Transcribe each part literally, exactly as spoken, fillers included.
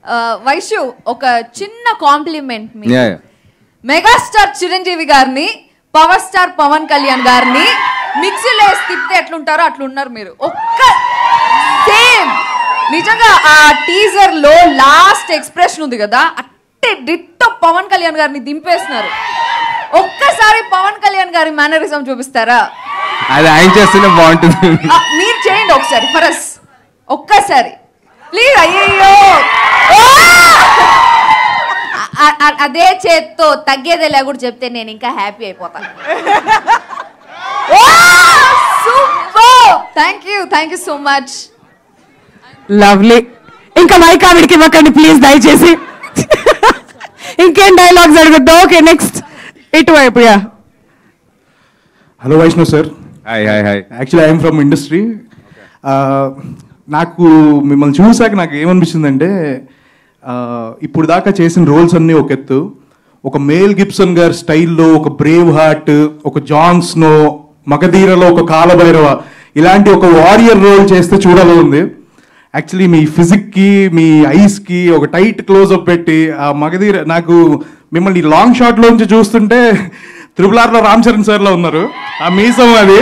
వైషు ఒక చిన్న కాంప్లిమెంట్ మీ మెగాస్టార్ చిరంజీవి గారిని పవర్ స్టార్ పవన్ కళ్యాణ్ గారిని మిక్సీలో వేసి తిప్పితే ఎట్లుంటారో అట్లున్నారు మీరు. ఒక్క సేమ్ నిజంగా ఆ టీజర్ లో లాస్ట్ ఎక్స్ప్రెషన్ ఉంది కదా, అట్టే డిట్టో పవన్ కళ్యాణ్ గారిని దింపేస్తున్నారు. ఒక్కసారి పవన్ కళ్యాణ్ గారి మేనరిజం చూపిస్తారా? అది ఆయన చేస్తేనే బాగుంటుంది. మీరు చేయండి ఒకసారి ఫరస్, ఒక్కసారి ప్లీజ్. అయ్యయ్యో అదే చేత్తో తగ్గేదేలా కూడా చెప్తే నేను ఇంకా హ్యాపీ అయిపోతాను. Super, thank you thank you so much. Lovely. ఇంకా మైక్ ఆవిడికి ఇవ్వకండి ప్లీజ్ దయచేసి. ఇంకేం డైలాగ్స్ అడుగుద్దాం? ఓకే నెక్స్ట్ ఇటువైపు. Yeah hello Vaishnav sir. Hi hi hi. Actually I'm from industry. నాకు మిమ్మల్ని చూసాక నాకు ఏమనిపించిందంటే, ఇప్పుడు దాకా చేసిన రోల్స్ అన్నీ ఒక ఎత్తు, ఒక మేల్ గిబ్సన్ గారి స్టైల్లో ఒక బ్రేవ్ హార్ట్, ఒక జాన్ స్నో, మగధీరలో ఒక కాలభైరవ, ఇలాంటి ఒక వారియర్ రోల్ చేస్తే చూడాలని ఉంది. యాక్చువల్లీ మీ ఫిజిక్కి మీ ఐస్కి ఒక టైట్ క్లోజ్అప్ పెట్టి ఆ మగధీర, నాకు మిమ్మల్ని లాంగ్ షాట్లోంచి చూస్తుంటే త్రిబుల్ ఆర్లో రామ్ చరణ్ సార్లో ఉన్నారు. ఆ మీసం అది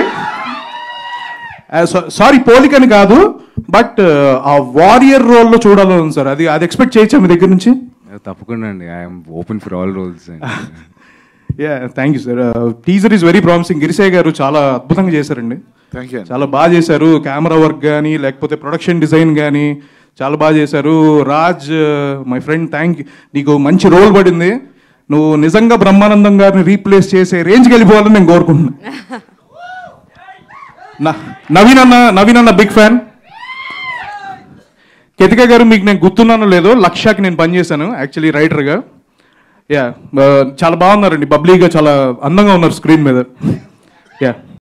సారీ పోలికని కాదు, బట్ ఆ వారియర్ రోల్లో చూడాలని ఉంది సార్. అది అది ఎక్స్పెక్ట్ చేయొచ్చా మీ దగ్గర నుంచి? తప్పకుండా అండి, I'm open for all roles. Yeah thank you sir. Teaser is very promising. Girisai గారు చాలా అద్భుతంగా చేశారండి. చాలా బాగా చేశారు. కెమెరా వర్క్ కానీ లేకపోతే ప్రొడక్షన్ డిజైన్ కానీ చాలా బాగా చేశారు. Raj my friend, thank you. నీకు మంచి రోల్ పడింది. నువ్వు నిజంగా బ్రహ్మానందం గారిని రీప్లేస్ చేసే రేంజ్కి వెళ్ళిపోవాలని నేను కోరుకుంటున్నాను. నవీన్ అన్న నవీన్ అన్న బిగ్ ఫ్యాన్. కేతిక గారు మీకు నేను గుర్తున్నానో లేదో, లక్షకి నేను పనిచేశాను యాక్చువల్లీ రైటర్గా. యా చాలా బాగున్నారండి, బబ్లీగా చాలా అందంగా ఉన్నారు స్క్రీన్ మీద. యా